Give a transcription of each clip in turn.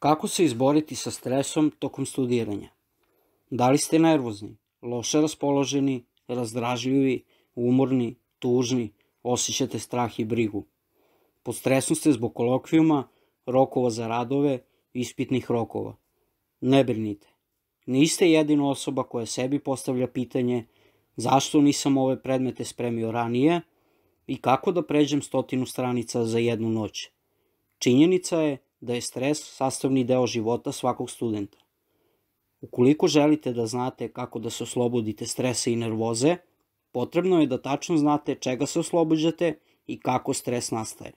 Kako se izboriti sa stresom tokom studiranja? Da li ste nervozni, loše raspoloženi, razdražljivi, umorni, tužni, osjećate strah i brigu? Pod stresom ste zbog kolokvijuma, rokova za radove, ispitnih rokova. Ne brinite. Niste jedina osoba koja sebi postavlja pitanje zašto nisam ove predmete spremio ranije i kako da pređem 100 stranica za jednu noć. Činjenica je da je stres sastavni deo života svakog studenta. Ukoliko želite da znate kako da se oslobodite stresa i nervoze, potrebno je da tačno znate čega se oslobađate i kako stres nastaje.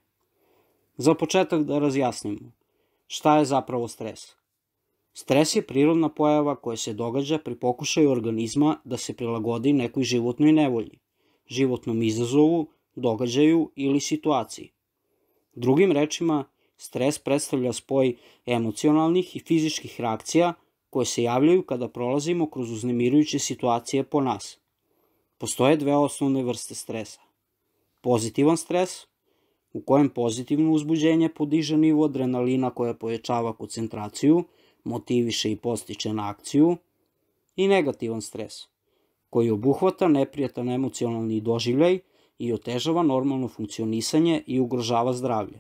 Za početak da razjasnimo, šta je zapravo stres? Stres je prirodna pojava koja se događa pri pokušaju organizma da se prilagodi nekoj životnoj nevolji, životnom izazovu, događaju ili situaciji. Drugim rečima, stres predstavlja spoj emocionalnih i fizičkih reakcija koje se javljaju kada prolazimo kroz uznemirujuće situacije po nas. Postoje dve osnovne vrste stresa. Pozitivan stres, u kojem pozitivno uzbuđenje podiže nivo adrenalina koja pojačava koncentraciju, motiviše i podstiče na akciju, i negativan stres, koji obuhvata neprijatan emocionalni doživljaj i otežava normalno funkcionisanje i ugrožava zdravlje.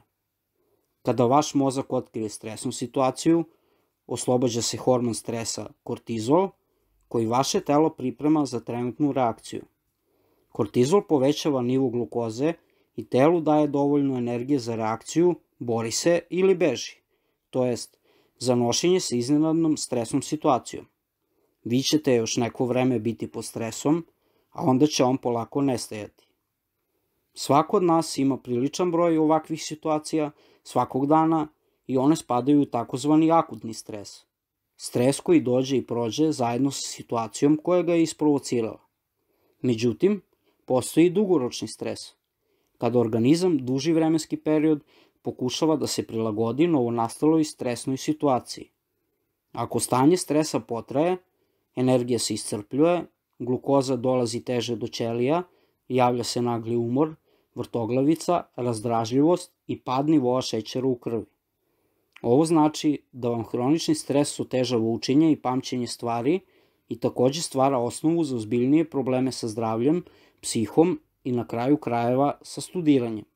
Kada vaš mozak otkrije stresnu situaciju, oslobađa se hormon stresa kortizol, koji vaše telo priprema za trenutnu reakciju. Kortizol povećava nivo glukoze i telu daje dovoljno energije za reakciju, bori se ili beži, to jest za nošenje sa iznenadnom stresnom situacijom. Vi ćete još neko vreme biti pod stresom, a onda će on polako nestajati. Svako od nas ima priličan broj ovakvih situacija svakog dana i one spadaju u takozvani akutni stres. Stres koji dođe i prođe zajedno sa situacijom koja ga je isprovocirala. Međutim, postoji i dugoročni stres, kada organizam duži vremenski period pokušava da se prilagodi novonastaloj stresnoj situaciji. Ako stanje stresa potraje, energija se iscrpljuje, glukoza dolazi teže do ćelija, javlja se nagli umor, vrtoglavica, razdražljivost i pad nivoa šećera u krvi. Ovo znači da vam hronični stres otežava učenje i pamćenje stvari i takođe stvara osnovu za ozbiljnije probleme sa zdravljem, psihom i na kraju krajeva sa studiranjem.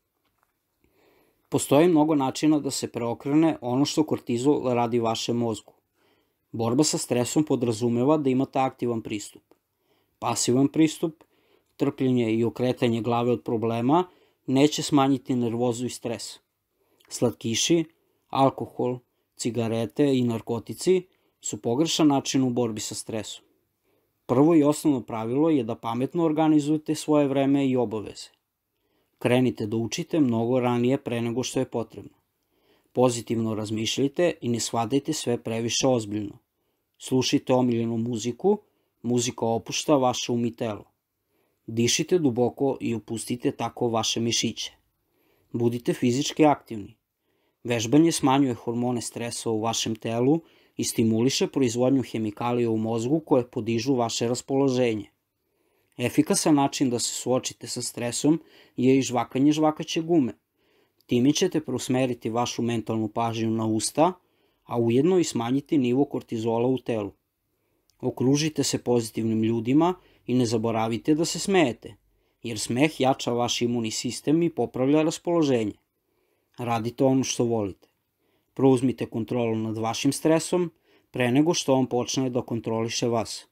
Postoji mnogo načina da se preokrene ono što kortizol radi vašem mozgu. Borba sa stresom podrazumeva da imate aktivan pristup. Pasivan pristup, trpljenje i okretanje glave od problema neće smanjiti nervozu i stres. Slatkiši, alkohol, cigarete i narkotici su pogrešan način u borbi sa stresom. Prvo i osnovno pravilo je da pametno organizujete svoje vreme i obaveze. Krenite da učite mnogo ranije pre nego što je potrebno. Pozitivno razmišljajte i ne shvatajte sve previše ozbiljno. Slušajte omiljenu muziku, muzika opušta vaše um i telo. Dišite duboko i opustite tako vaše mišiće. Budite fizički aktivni. Vežbanje smanjuje hormone stresa u vašem telu i stimuliše proizvodnju hemikalija u mozgu koje podižu vaše raspoloženje. Efikasan način da se suočite sa stresom je i žvakanje žvakaće gume. Time ćete preusmeriti vašu mentalnu pažnju na usta, a ujedno i smanjiti nivo kortizola u telu. Okružite se pozitivnim ljudima i ne zaboravite da se smejete, jer smeh jača vaš imunni sistem i popravlja raspoloženje. Radite ono što volite. Preuzmite kontrolu nad vašim stresom pre nego što on počne da kontroliše vas.